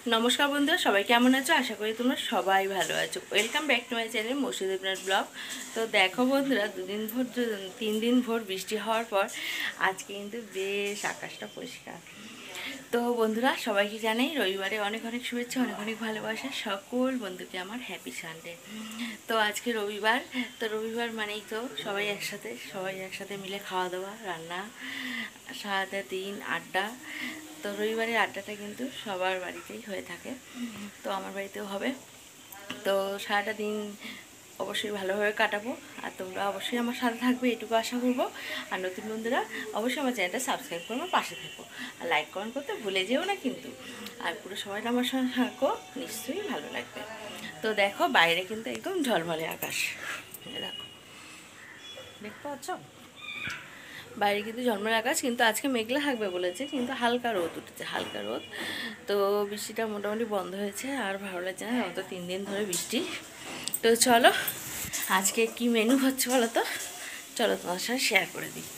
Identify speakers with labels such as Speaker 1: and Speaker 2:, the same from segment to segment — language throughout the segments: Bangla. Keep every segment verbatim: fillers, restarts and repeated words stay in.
Speaker 1: নমস্কার বন্ধুরা, সবাই কেমন আছো? আশা করি তোমরা সবাই ভালো আছো। Welcome back to my channel Murshidabad blog. তো দেখো বন্ধুরা, দুদিন ভোর তিন দিন ভোর বৃষ্টি হওয়ার পর আজকে কিন্তু বেশ আকাশটা পরিষ্কার। তো বন্ধুরা, সবাইকে জানাই রবিবারে অনেক অনেক শুভেচ্ছা, অনেক অনেক ভালোবাসা সকল বন্ধুকে আমার হ্যাপি সানডে। তো আজকে রবিবার, তো রবিবার মানেই তো সবাই একসাথে সবাই একসাথে মিলে খাওয়া দাওয়া, রান্না, সারাটা দিন আড্ডা। তো রবিবারের আড্ডাটা কিন্তু সবার বাড়িতেই হয়ে থাকে, তো আমার বাড়িতেও হবে। তো সারাটা দিন অবশ্যই ভালোভাবে কাটাবো, আর তোমরা অবশ্যই আমার সাথে থাকবে এটুকু আশা করবো। আর নতুন বন্ধুরা অবশ্যই আমার চ্যানেলটা সাবস্ক্রাইব করে আমার পাশে থাকো, আর লাইক কমেন্ট করতে ভুলে যেও না কিন্তু। আর পুরো সবাই আমার সঙ্গে থাকো, নিশ্চয়ই ভালো লাগবে। তো দেখো বাইরে কিন্তু একদম ঝলমলে আকাশ, দেখো দেখতে পাচ্ছ বাইরে কিন্তু ঝলমলে আকাশ, কিন্তু আজকে মেঘলা থাকবে বলেছে, কিন্তু হালকা রোদ উঠেছে, হালকা রোদ। তো বৃষ্টিটা মোটামুটি বন্ধ হয়েছে, আর ভালো লাগছে না, অত তিন দিন ধরে বৃষ্টি। তো চলো আজকে কি মেনু হচ্ছে বলো তো, চলো তোমার সাথে শেয়ার করে দিই।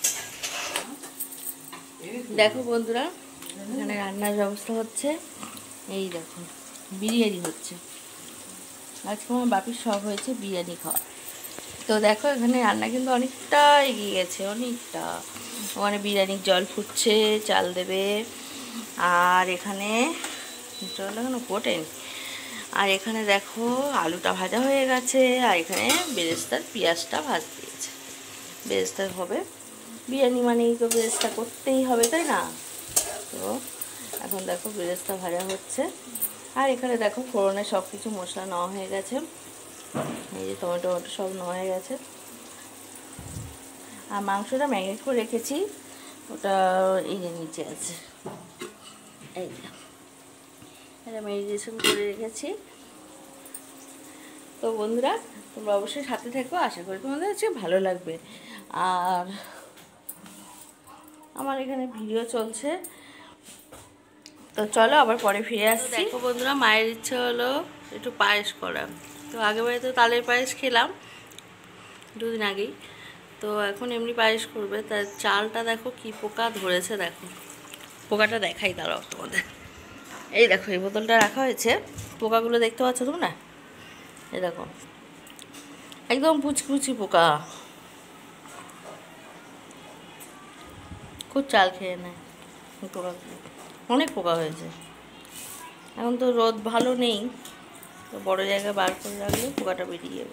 Speaker 1: দেখো বন্ধুরা, এখানে রান্নার ব্যবস্থা হচ্ছে, এই দেখো বিরিয়ানি হচ্ছে। আজকে আমার বাপির শখ হয়েছে বিরিয়ানি খাওয়া। তো দেখো এখানে রান্না কিন্তু অনেকটা এগিয়ে গেছে, অনেকটা। ওখানে বিরিয়ানির জল ফুটছে, চাল দেবে, আর এখানে জল এখনো ফোটেনি। আর এখানে দেখো আলুটা ভাজা হয়ে গেছে, আর এখানে বেরেস্তার পেঁয়াজটা ভাজ দিয়েছে। বেরেস্তা হবে, বিরিয়ানি মানেই তো বেরেস্তা করতেই হবে, তাই না? তো এখন দেখো বেরেস্তা ভাজা হচ্ছে, আর এখানে দেখো ফোড়নে সব কিছু মশলা নেওয়া হয়ে গেছে। এই যে টমেটো টমেটো সব নেওয়া হয়ে গেছে। আর মাংসটা ম্যারিনেট করে রেখেছি, ওটা এই যে নিচে আছে, এই যে এটা ম্যারিনেশন করে রেখেছি। তো বন্ধুরা তোমরা অবশ্যই সাথে থেকো, আশা করি তোমাদের হচ্ছে ভালো লাগবে। আর আমার এখানে ভিডিও চলছে, তো চলো আবার পরে ফিরে আসছি। দেখো বন্ধুরা, মায়ের ইচ্ছে হলো একটু পায়েস করা। তো আগেবারে তো তালের পায়েস খেলাম দুদিন আগেই, তো এখন এমনি পায়েস করবে। তার চালটা দেখো কি পোকা ধরেছে, দেখো পোকাটা দেখাই দাঁড়াও তোমাদের। এই দেখো এই বোতলটা রাখা হয়েছে, পোকাগুলো দেখতে পাচ্ছ তোমরা? এই দেখো একদম পুচকি পুচকি পোকা, খুব চাল খেয়ে নেয় পোকাগুলো, অনেক পোকা হয়েছে। এখন তো রোদ ভালো নেই, তো বড় জায়গায় বার করে রাখলে পোকাটা বেরিয়ে যাবে।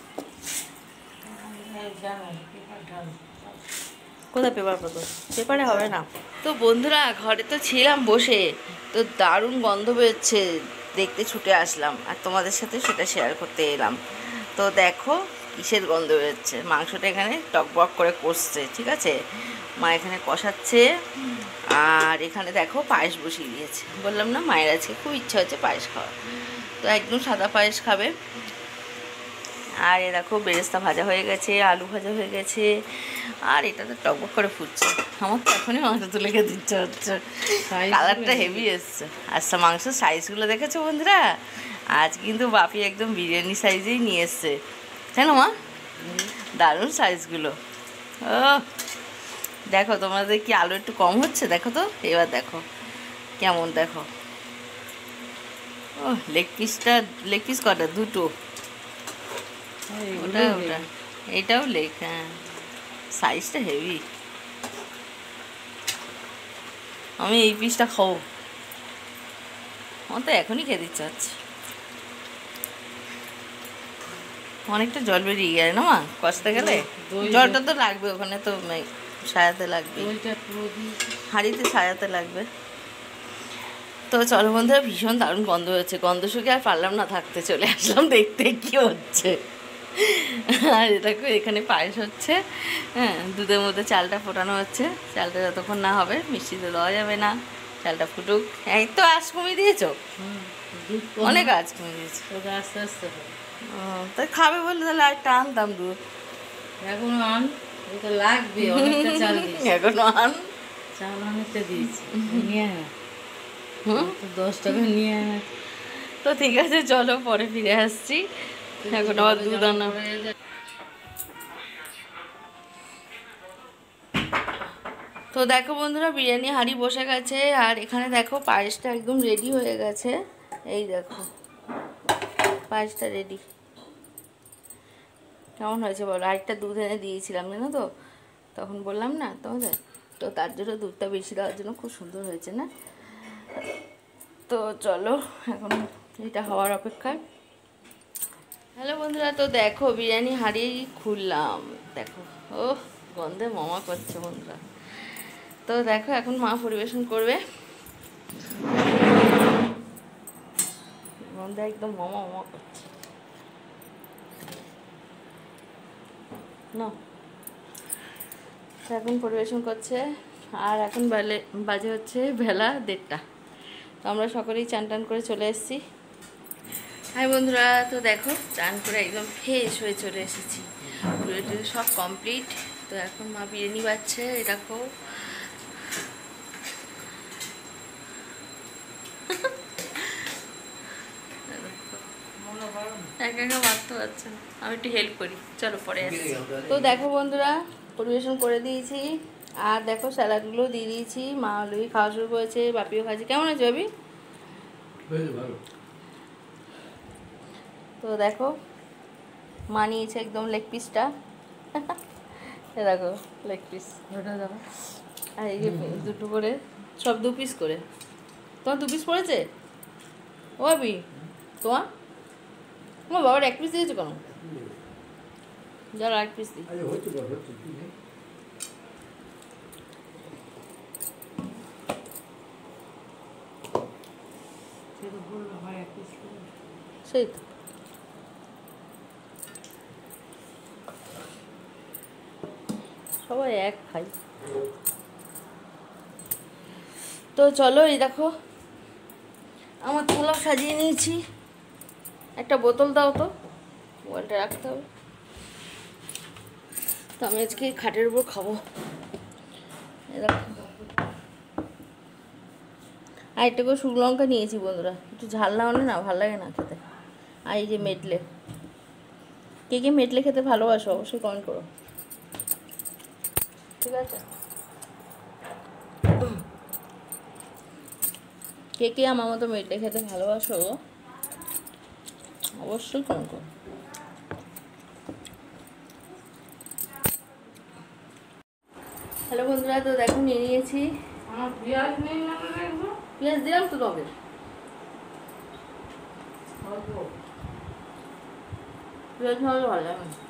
Speaker 1: কোথায় পেপার পাতো? পেপারে হবে না। তো বন্ধুরা ঘরে তো ছিলাম বসে, তো দারুণ গন্ধ বেরোচ্ছে, দেখতে ছুটে আসলাম আর তোমাদের সাথে সেটা শেয়ার করতে এলাম। তো দেখো কিসের গন্ধ বেরোচ্ছে, মাংসটা এখানে টকবক করে কষছে, ঠিক আছে, মা এখানে কষাচ্ছে। আর এখানে দেখো পায়েস বসিয়ে দিয়েছে, বললাম না মায়ের আজকে খুব ইচ্ছা হচ্ছে পায়েস খাওয়া, তো একদম সাদা পায়েস খাবে। আর এ দেখো বেরেস্তা ভাজা হয়ে গেছে, আলু ভাজা হয়ে গেছে, আর এটা তো টকবক করে ফুটছে। আমার তো এখনই মাংস তুলে খেতে ইচ্ছা হচ্ছে, কালারটা হেভি এসছে। আচ্ছা মাংসের সাইজগুলো দেখেছো বন্ধুরা? আজ কিন্তু বাপি একদম বিরিয়ানি সাইজেই নিয়ে এসছে, তাই না মা? দারুণ সাইজগুলো। ও দেখো তোমাদের কি আলু একটু কম হচ্ছে, দেখো তো এবার দেখো কেমন, দেখো ও লেগ পিসটা, লেগ পিস কটা? দুটো, ওটা ওটা এটাও লেগ, হ্যাঁ সাইজটা হেভি। আমি এই পিসটা খাবো, আমার তো এখনই খেতে ইচ্ছা হচ্ছে। অনেকটা জল বেরিয়ে গেছে না মা কষতে গেলে? জলটা তো লাগবে, ওখানে তো সাজাতে লাগবে, হাঁড়িতে সাজাতে লাগবে। তো চলো বন্ধুরা, ভীষণ দারুণ গন্ধ হয়েছে, গন্ধ শুকে আর পারলাম না থাকতে, চলে আসলাম দেখতে কি হচ্ছে। আর এটাকে এখানে পায়েস হচ্ছে, হ্যাঁ দুধের মধ্যে চালটা ফোটানো হচ্ছে। চালটা যতক্ষণ না হবে মিষ্টি তো দেওয়া যাবে না, চালটা ফুটুক। এই তো আঁচ কমিয়ে দিয়েছো, অনেক আঁচ কমিয়ে দিয়েছো, আস্তে আস্তে। ও তাই খাবে বলে তাহলে একটা আনতাম দুধ,
Speaker 2: এখনো আন, ওটা লাগবে, অনেকটা চাল দিয়েছি
Speaker 1: এখনো আন,
Speaker 2: চাল অনেকটা দিয়েছি, নিয়ে আয়, হুম দশ টাকা নিয়ে আয়।
Speaker 1: তো ঠিক আছে চলো পরে ফিরে আসছি, এখন আবার দুধ আনা। তো দেখো বন্ধুরা, বিরিয়ানি হাঁড়ি বসে গেছে, আর এখানে দেখো পায়েসটা একদম রেডি হয়ে গেছে। এই দেখো পায়েসটা রেডি। কেমন হয়েছে বলো? আরেকটা দুধ এনে দিয়েছিলাম জানো তো, তখন বললাম না তোমাদের, তো তার জন্য দুধটা বেশি দেওয়ার জন্য খুব সুন্দর হয়েছে না। তো চলো এখন এটা হওয়ার অপেক্ষায়। হ্যালো বন্ধুরা, তো দেখো বিরিয়ানি হাঁড়ি খুললাম, দেখো ও গন্ধে মামা করছে বন্ধুরা। তো দেখো এখন মা পরিবেশন করবে, গন্ধে একদম মামা মামা করছে না। এখন পরিবেশন করছে, আর এখন বেলে বাজে হচ্ছে বেলা দেড়টা। তো আমরা সকলেই চান টান করে চলে এসেছি। হাই বন্ধুরা, তো দেখো চান করে একদম ফ্রেশ হয়ে চলে এসেছি, পুরো সব কমপ্লিট। তো এখন মা বিরিয়ানি বাচ্ছে, এই দেখো একা একা মারতে পারছে না, আমি একটু হেল্প করি, চলো পরে আসছি। তো দেখো বন্ধুরা পরিবেশন করে দিয়েছি, আর দেখো স্যালাডগুলো দিয়ে দিয়েছি। মা অলরেডি খাওয়া শুরু করেছে, বাপিও খাচ্ছে। কেমন আছে বাপি? তো দেখো মা নিয়েছে একদম লেগ পিসটা, দেখো লেগ পিস ওটা দেখো, আর এই যে দুটো করে সব দু পিস করে। তোমার দু পিস পড়েছে ও বাবি? তোমার তোমার বাবার এক পিস দিয়েছো কেন? যারা এক পিস দিই। সেই তো সবাই এক খাই। তো চলো এই দেখো আমার থালাও সাজিয়ে নিয়েছি। একটা বোতল দাও তো, মোবাইলটা রাখতে হবে। তো আমি আজকে খাটের উপর খাবো। এই দেখো আর একটা করে শুকনো লঙ্কা নিয়েছি বন্ধুরা, একটু ঝাল না হলে না ভালো লাগে না খেতে। আর এই যে মেটলে, কে কে মেটলে খেতে ভালোবাসো অবশ্যই কমেন্ট করো, ঠিক আছে? কে কে আমার মতো মেটলে খেতে ভালোবাসো অবশ্যই কমেন্ট করো। হ্যালো বন্ধুরা, তো দেখো নিয়ে নিয়েছি।
Speaker 2: আমার পেঁয়াজ নেই,
Speaker 1: পেঁয়াজ দিলাম তো তবে, পেঁয়াজ না হলে ভালো লাগে না।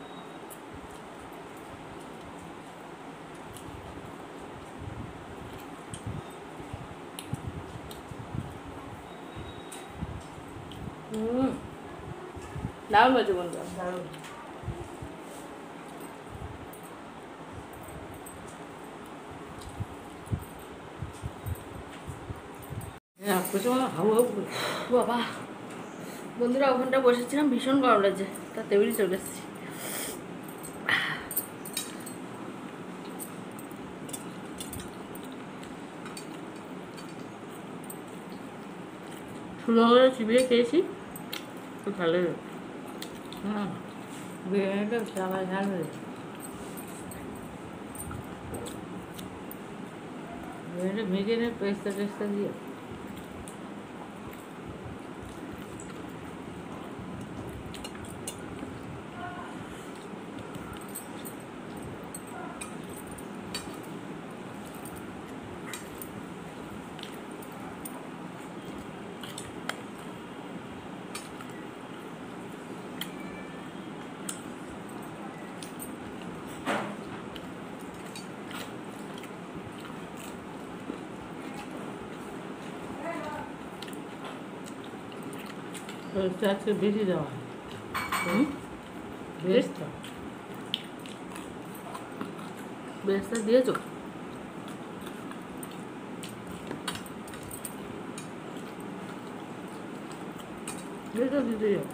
Speaker 1: হুম দারুণ হয়েছে বন্ধুরা, দারুণ। বাবা বন্ধুরা ওখানটা বসেছিলাম, ভীষণ গরম লাগছে, তার টেবিলে চলে এসেছি। সুন্দর করে চিবিয়ে খেয়েছি, খুব ভালো লাগে।
Speaker 2: হ্যাঁ বিরিয়ানিটা সবাই ঝাল হয়েছে, বিরিয়ানিটা মেখে নিয়ে পেস্তা টেস্তা দিয়ে। পেস্তা আজকে বেশি দেওয়া হয়,
Speaker 1: হুম
Speaker 2: পেস্তা
Speaker 1: বেশটা দিয়েছো?
Speaker 2: পেস্তা দিতে যাও।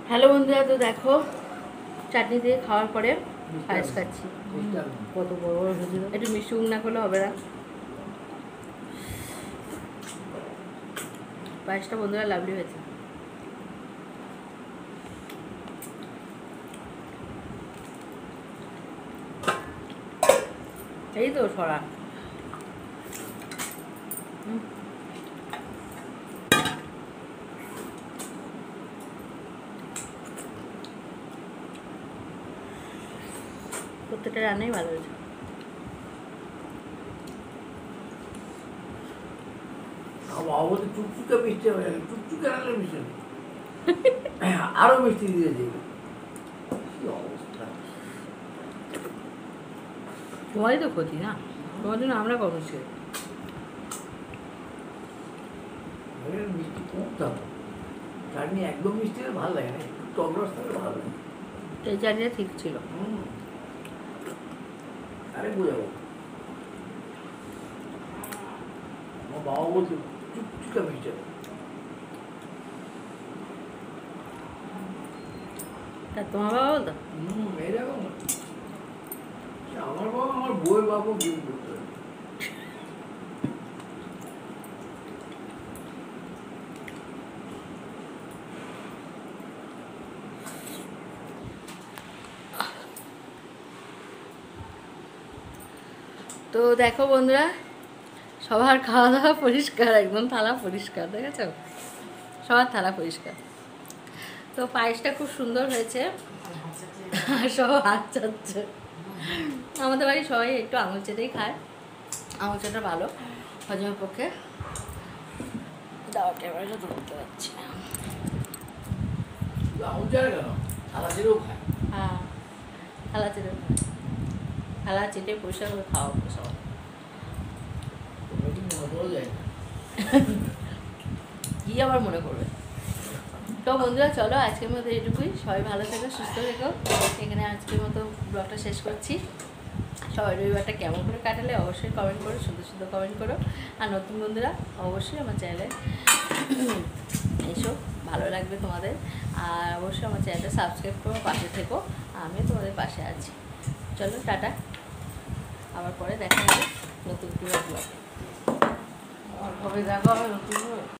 Speaker 1: হ্যালো বন্ধুরা, তো দেখো চাটনি দিয়ে খাওয়ার পরে পায়েস খাচ্ছি।
Speaker 2: কত বড় বড় হয়েছিল।
Speaker 1: একটু মিষ্টি উম না করলে হবে না। পায়েসটা বন্ধুরা লাভলি হয়েছে। এই তো সরা প্রত্যেকটা রান্নাই ভালো হয়েছে।
Speaker 3: চুকচুকে মিষ্টি হয়ে গেল, চুকচুকে রাখলে মিষ্টি আরো মিষ্টি দিয়ে দেবে। কি অবস্থা!
Speaker 1: তোমারই তো ক্ষতি না, তোমার জন্য আমরা কম ছিল।
Speaker 3: মিষ্টি কমতে হবে, চাটনি একদম মিষ্টি হলে ভালো লাগে না, একটু টক রস থাকলে ভালো লাগে।
Speaker 1: এই চাটনিটা ঠিক ছিল।
Speaker 3: হুম, আরে বোঝাবো, আমার বাবা বলতো চুকচুকে মিষ্টি হবে।
Speaker 1: তা তোমার বাবা বলতো
Speaker 3: হম এরকম আমার বাবা আমার বউয়ের বাবা বিয়ে করতে হবে।
Speaker 1: তো দেখো বন্ধুরা, সবার খাওয়া দাওয়া পরিষ্কার, একদম থালা পরিষ্কার, দেখেছ সবার থালা পরিষ্কার। তো পায়েসটা খুব সুন্দর হয়েছে, আর সব হাত চাচ্ছে। আমাদের বাড়ি সবাই একটু আঙুল চেটেই খায়, আঙুল চেটা ভালো হজমের পক্ষে। দাও ক্যামেরাটা ধরতে পারছি না।
Speaker 3: আঙুল চাটে কেন, থালা চেটেও খায়।
Speaker 1: হ্যাঁ, থালা চেটে খায়, থালা চেটে পরিষ্কার করে খাওয়াবো সব।
Speaker 3: তোমরা কি মনে করা যায় না?
Speaker 1: কি আবার মনে করবে। তো বন্ধুরা চলো আজকের মতো এটুকুই, সবাই ভালো থেকো, সুস্থ থেকো। এখানে আজকের মতো ব্লগটা শেষ করছি। সবাই রবিবারটা কেমন করে কাটালে অবশ্যই কমেন্ট করো, সুন্দর সুন্দর কমেন্ট করো। আর নতুন বন্ধুরা অবশ্যই আমার চ্যানেলে এসো, ভালো লাগবে তোমাদের। আর অবশ্যই আমার চ্যানেলটা সাবস্ক্রাইব করো, পাশে থেকো, আমিও তোমাদের পাশে আছি। চলো টাটা, আবার পরে দেখা হবে নতুন কোনো ব্লগে।
Speaker 2: কবে দেখা হবে নতুন করে?